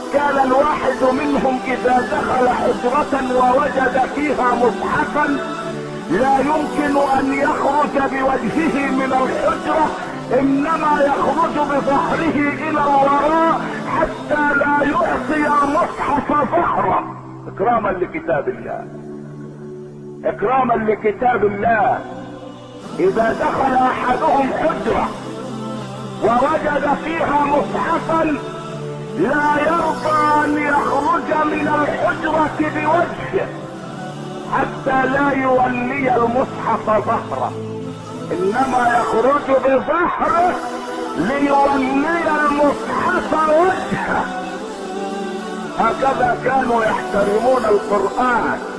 كان الواحد منهم اذا دخل حجرة ووجد فيها مصحفا لا يمكن ان يخرج بوجهه من الحجرة، انما يخرج بظهره الى الوراء حتى لا يعطي مصحف ظهره، اكراما لكتاب الله، اكراما لكتاب الله. اذا دخل احدهم حجرة ووجد فيها مصحفا لا يرضى ان يخرج من الحجرة بوجهه حتى لا يولي المصحف ظهره، انما يخرج بظهره ليولي المصحف وجهه. هكذا كانوا يحترمون القرآن.